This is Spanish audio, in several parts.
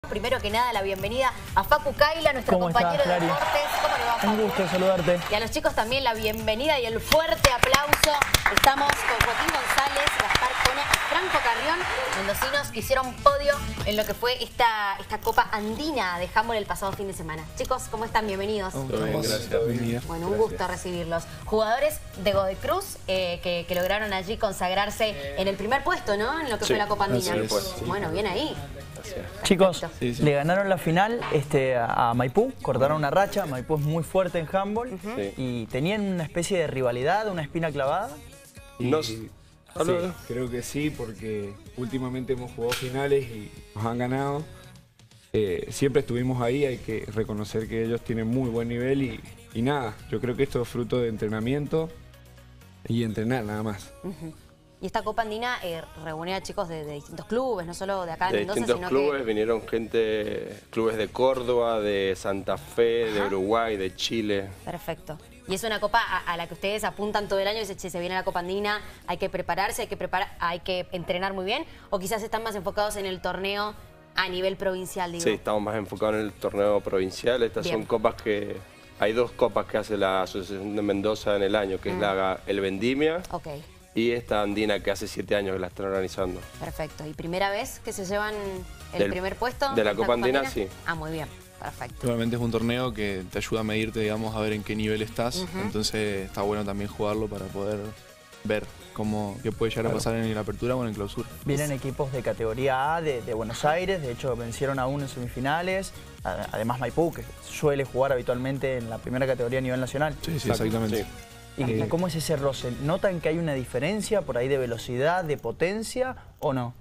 Primero que nada, la bienvenida a Facu Kaila, nuestro compañero de deportes. ¿Cómo le va, Facu? Un gusto saludarte. Y a los chicos también la bienvenida y el fuerte aplauso. Estamos con Joaquín González, Gaspar Cona y Franco Carrión, mendocinos que hicieron podio en lo que fue esta Copa Andina de Handball el pasado fin de semana. Chicos, ¿cómo están? Bienvenidos. Todo bien, gracias. Bueno, un gusto recibirlos. Jugadores de Godecruz que lograron allí consagrarse en el primer puesto, ¿no? En lo que fue la Copa Andina. Bueno, bien ahí. Chicos, le ganaron la final a Maipú, cortaron una racha. Maipú es muy fuerte en handball y tenían una especie de rivalidad, una espina clavada. Sí, creo que sí, porque últimamente hemos jugado finales y nos han ganado. Siempre estuvimos ahí, hay que reconocer que ellos tienen muy buen nivel y nada, yo creo que esto es fruto de entrenamiento y entrenar nada más. Y esta Copa Andina reúne a chicos de distintos clubes, no solo de acá de Mendoza, distintos clubes, vinieron clubes de Córdoba, de Santa Fe, de Uruguay, de Chile. Perfecto. Y es una copa a la que ustedes apuntan todo el año y dicen, che, se viene la Copa Andina, hay que prepararse, hay que entrenar muy bien, o quizás están más enfocados en el torneo a nivel provincial, digo. Sí, estamos más enfocados en el torneo provincial. Estas son copas que... Hay dos copas que hace la Asociación de Mendoza en el año, que es el Vendimia. Y esta andina que hace 7 años que la están organizando. Perfecto. ¿Y primera vez que se llevan el primer puesto? De la Copa Andina, sí. Ah, muy bien. Perfecto. Realmente es un torneo que te ayuda a medirte, digamos, a ver en qué nivel estás. Entonces está bueno también jugarlo para poder ver qué puede llegar a pasar en la apertura o en el clausura. Vienen equipos de categoría A de Buenos Aires, de hecho vencieron a uno en semifinales. Además Maipú, que suele jugar habitualmente en la primera categoría a nivel nacional. Sí, exactamente. Sí. ¿Y cómo es ese roce? ¿Notan que hay una diferencia por ahí de velocidad, de potencia o no?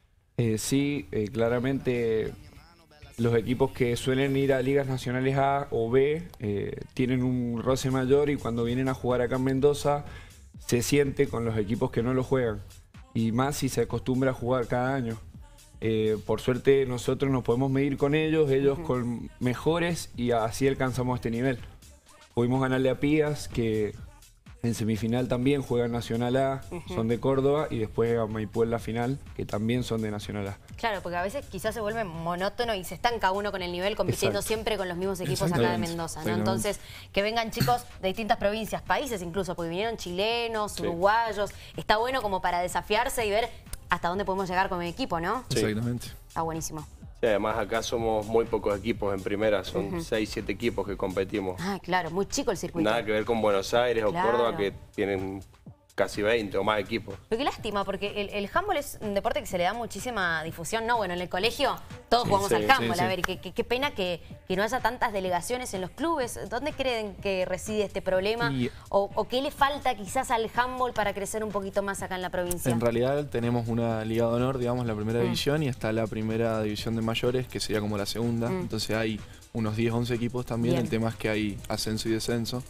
Sí, claramente los equipos que suelen ir a ligas nacionales A o B tienen un roce mayor y cuando vienen a jugar acá en Mendoza se siente con los equipos que no lo juegan. Y más si se acostumbra a jugar cada año. Por suerte nosotros nos podemos medir con ellos con mejores y así alcanzamos este nivel. Pudimos ganarle a Pías, que en semifinal también juegan Nacional A, son de Córdoba, y después a Maipú en la final, que también son de Nacional A. Claro, porque a veces quizás se vuelve monótono y se estanca uno con el nivel compitiendo siempre con los mismos equipos acá de Mendoza, ¿no? Entonces, que vengan chicos de distintas provincias, países incluso, porque vinieron chilenos, uruguayos, está bueno como para desafiarse y ver hasta dónde podemos llegar con el equipo, ¿no? Sí. Exactamente. Está buenísimo. Sí, además acá somos muy pocos equipos en primera, son 6, 7 equipos que competimos. Ah, claro, muy chico el circuito. Nada que ver con Buenos Aires o Córdoba, que tienen casi 20 o más equipos. Pero qué lástima, porque el handball es un deporte que se le da muchísima difusión, ¿no? Bueno, en el colegio todos jugamos al handball, a ver, qué pena que no haya tantas delegaciones en los clubes. ¿Dónde creen que reside este problema? ¿O qué le falta quizás al handball para crecer un poquito más acá en la provincia? En realidad tenemos una Liga de Honor, digamos, la primera división, y está la primera división de mayores, que sería como la segunda. Entonces hay unos 10, 11 equipos también. El tema es que hay ascenso y descenso.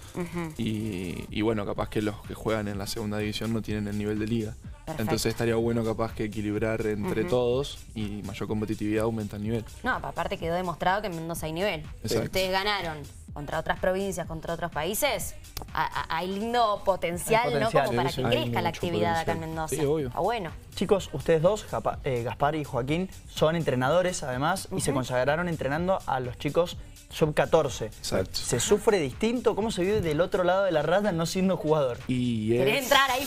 Y bueno, capaz que los que juegan en la segunda división no tienen el nivel de liga. Entonces estaría bueno capaz que equilibrar entre todos y mayor competitividad aumenta el nivel. No, aparte quedó demostrado que en Mendoza hay nivel. Si ustedes ganaron contra otras provincias, contra otros países, hay lindo potencial, ¿no? Como para que crezca la actividad acá en Mendoza. Sí, obvio. Está bueno. Chicos, ustedes dos, Gaspar y Joaquín, son entrenadores además y se consagraron entrenando a los chicos sub-14. Exacto. ¿Se sufre distinto? ¿Cómo se vive del otro lado de la raya no siendo jugador? ¿Querés entrar ahí?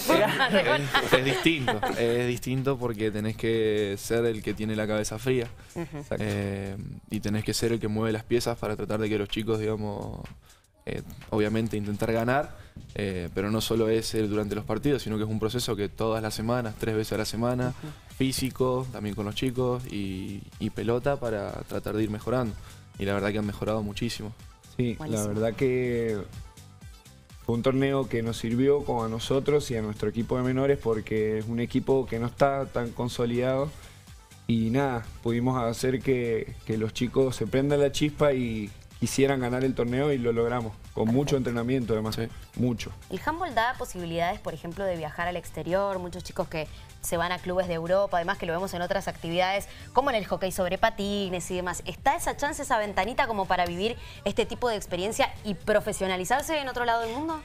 Es distinto porque tenés que ser el que tiene la cabeza fría y tenés que ser el que mueve las piezas para tratar de que los chicos, digamos, obviamente intentar ganar, pero no solo es durante los partidos, sino que es un proceso que todas las semanas, 3 veces a la semana, físico, también con los chicos y pelota para tratar de ir mejorando. Y la verdad que han mejorado muchísimo. Sí, buenísimo. La verdad que fue un torneo que nos sirvió como a nosotros y a nuestro equipo de menores porque es un equipo que no está tan consolidado y nada, pudimos hacer que los chicos se prendan la chispa y quisieran ganar el torneo y lo logramos, con mucho entrenamiento además, mucho. El handball da posibilidades, por ejemplo, de viajar al exterior, muchos chicos que se van a clubes de Europa, además que lo vemos en otras actividades, como en el hockey sobre patines y demás. ¿Está esa chance, esa ventanita como para vivir este tipo de experiencia y profesionalizarse en otro lado del mundo?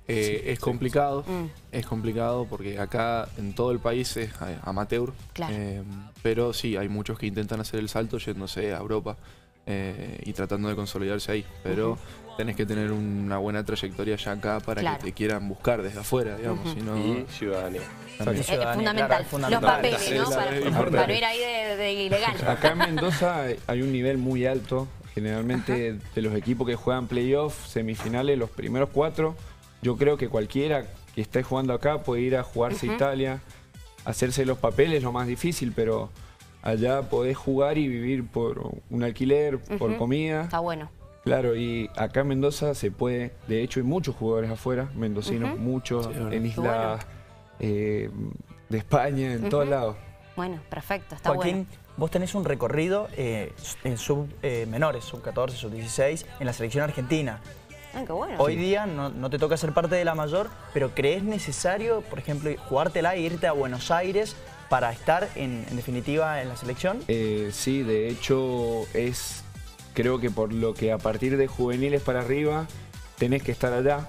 Es complicado, porque acá en todo el país es amateur, pero sí, hay muchos que intentan hacer el salto yéndose a Europa y tratando de consolidarse ahí, pero tenés que tener una buena trayectoria ya acá para que te quieran buscar desde afuera, digamos. Y ciudadanía. Es fundamental. Los papeles, ¿no? Para no ir ahí de ilegal. Acá en Mendoza hay un nivel muy alto, generalmente de los equipos que juegan playoff, semifinales, los primeros 4. Yo creo que cualquiera que esté jugando acá puede ir a jugarse a Italia, hacerse los papeles, lo más difícil, pero allá podés jugar y vivir por un alquiler, por comida. Está bueno. Claro, y acá en Mendoza se puede, de hecho hay muchos jugadores afuera, mendocinos, muchos, en islas de España, en todos lados. Bueno, perfecto, está Joaquín, bueno. Vos tenés un recorrido en menores, sub-14, sub-16, en la selección argentina. Qué bueno. Hoy día no te toca ser parte de la mayor, pero ¿crees necesario, por ejemplo, jugártela e irte a Buenos Aires para estar, en definitiva, en la selección? Sí, de hecho, creo que por lo que a partir de juveniles para arriba tenés que estar allá.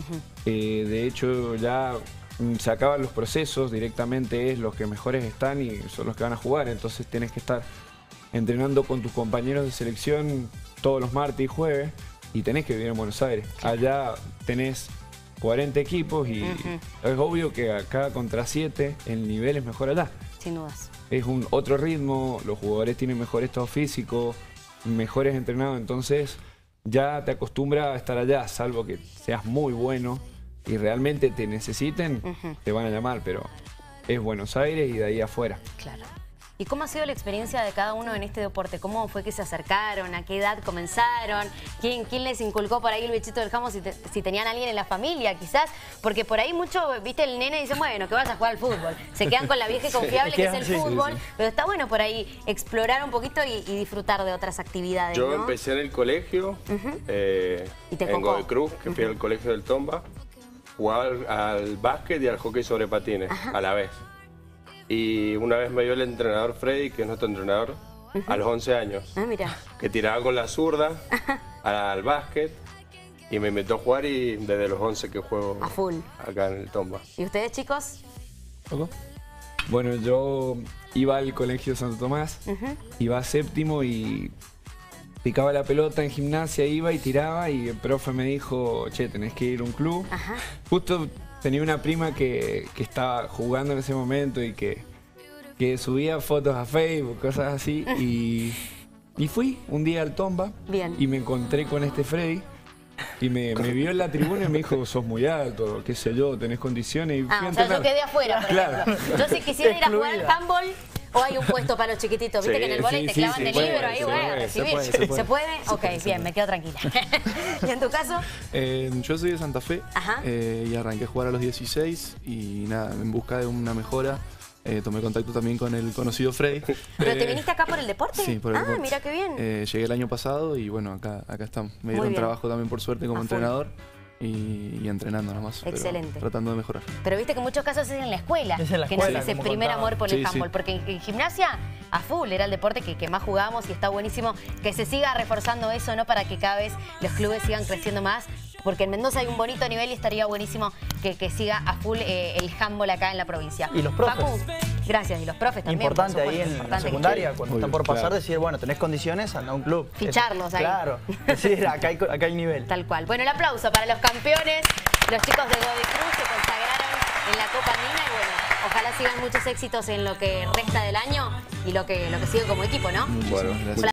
De hecho, ya se acaban los procesos, directamente es los que mejores están y son los que van a jugar, entonces tenés que estar entrenando con tus compañeros de selección todos los martes y jueves. Y tenés que vivir en Buenos Aires. Allá tenés 40 equipos y es obvio que acá contra 7 el nivel es mejor allá. Sin dudas. Es un otro ritmo, los jugadores tienen mejor estado físico, mejores entrenados, entonces ya te acostumbras a estar allá, salvo que seas muy bueno y realmente te necesiten, te van a llamar, pero es Buenos Aires y de ahí afuera. Claro. ¿Y cómo ha sido la experiencia de cada uno en este deporte? ¿Cómo fue que se acercaron? ¿A qué edad comenzaron? ¿Quién les inculcó por ahí el bichito del handball? Si tenían a alguien en la familia, quizás. Porque por ahí mucho, viste, el nene dice, bueno, que vas a jugar al fútbol. Se quedan con la vieja y confiable que es el fútbol. Pero está bueno por ahí explorar un poquito y disfrutar de otras actividades, Yo ¿no? empecé en el colegio, en Godoy Cruz, que fui al colegio del Tomba. Jugaba al básquet y al hockey sobre patines, a la vez. Y una vez me dio el entrenador Freddy, que es nuestro entrenador, a los 11 años. Mira. Que tiraba con la zurda al básquet y me invitó a jugar y desde los 11 que juego a full acá en el Tomba. ¿Y ustedes, chicos? Bueno, yo iba al colegio Santo Tomás, iba a séptimo y picaba la pelota en gimnasia, iba y tiraba y el profe me dijo, che, tenés que ir a un club. Justo tenía una prima que estaba jugando en ese momento y que subía fotos a Facebook, cosas así. Y fui un día al Tomba y me encontré con este Freddy. Y me vio en la tribuna y me dijo, sos muy alto, qué sé yo, tenés condiciones. Y o sea, yo quedé afuera, por ejemplo. Yo si quisiera ir a jugar al handball, o hay un puesto para los chiquititos, viste que en el vóley te clavan de libro, ahí voy a recibir. ¿Se puede? Ok, bien, me quedo tranquila. ¿Y en tu caso? Yo soy de Santa Fe y arranqué a jugar a los 16 y nada, en busca de una mejora. Tomé contacto también con el conocido Freddy. ¿Pero te viniste acá por el deporte? Sí, por el deporte. Mira qué bien. Llegué el año pasado y bueno, acá estamos. Me dieron trabajo también por suerte como entrenador. Y entrenando nomás. Excelente. Tratando de mejorar. Pero viste que en muchos casos es en la escuela. Es en la escuela, que ese primer amor por el handball. Porque en gimnasia, a full, era el deporte que más jugábamos y está buenísimo que se siga reforzando eso, ¿no? Para que cada vez los clubes sigan creciendo más. Porque en Mendoza hay un bonito nivel y estaría buenísimo que siga a full el handball acá en la provincia. Y los profes. Facu, gracias. Y los profes también. Importante ahí en la secundaria, cuando están por pasar, decir, bueno, tenés condiciones, anda a un club. Ficharlos ahí. Claro. Decir, acá hay nivel. Tal cual. Bueno, el aplauso para los campeones, los chicos de Godoy Cruz se consagraron en la Copa Andina y bueno, ojalá sigan muchos éxitos en lo que resta del año y lo que sigue como equipo, ¿no? Muchísimas gracias.